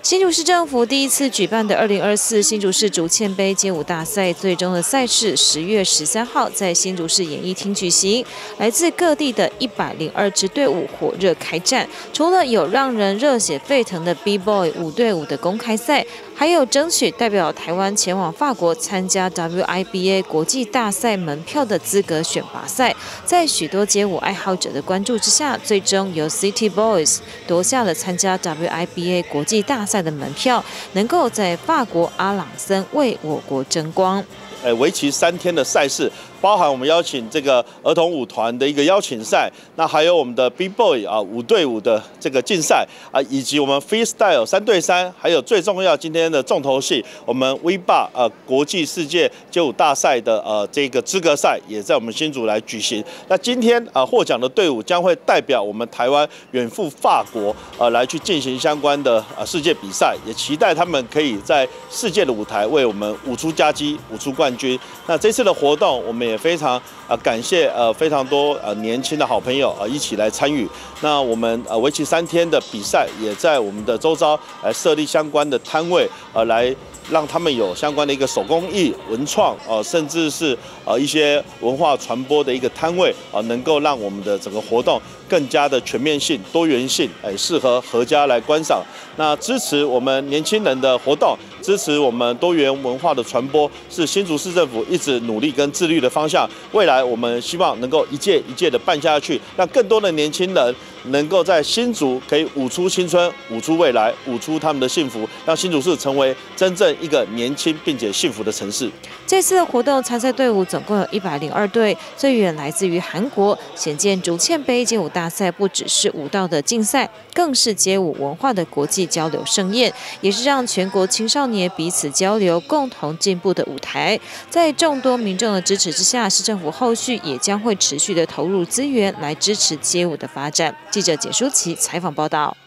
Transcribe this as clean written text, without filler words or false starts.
新竹市政府第一次举办的2024新竹市竹堑杯街舞大赛，最终的赛事10月13号在新竹市演艺厅举行。来自各地的102支队伍火热开战，除了有让人热血沸腾的 B-Boy 5对5的公开赛，还有争取代表台湾前往法国参加 WIBA 国际大赛门票的资格选拔赛。在许多街舞爱好者的关注之下，最终由 City Boys 夺下了参加 WIBA 国际大赛的门票，能够在法国阿朗森为我国争光。 为期3天的赛事，包含我们邀请这个儿童舞团的一个邀请赛，那还有我们的 B-Boy 5对5的这个竞赛以及我们 Freestyle 3对3，还有最重要今天的重头戏，我们 V-Bar 国际世界街舞大赛的这个资格赛也在我们新竹来举行。那今天获奖的队伍将会代表我们台湾远赴法国来去进行相关的世界比赛，也期待他们可以在世界的舞台为我们舞出佳绩，舞出冠军。那这次的活动，我们也非常感谢非常多年轻的好朋友一起来参与。那我们为期3天的比赛，也在我们的周遭来设立相关的摊位，来让他们有相关的一个手工艺、文创甚至是一些文化传播的一个摊位能够让我们的整个活动更加的全面性、多元性，适合阖家来观赏。那支持我们年轻人的活动，支持我们多元文化的传播，是新竹市政府一直努力跟致力的方向。未来我们希望能够一届一届的办下去，让更多的年轻人能够在新竹可以舞出青春、舞出未来、舞出他们的幸福，让新竹市成为真正一个年轻并且幸福的城市。 这次的活动参赛队伍总共有102队，最远来自于韩国，显见竹堑杯街舞大赛不只是舞蹈的竞赛，更是街舞文化的国际交流盛宴，也是让全国青少年彼此交流、共同进步的舞台。在众多民众的支持之下，市政府后续也将会持续的投入资源来支持街舞的发展。记者简舒琪采访报道。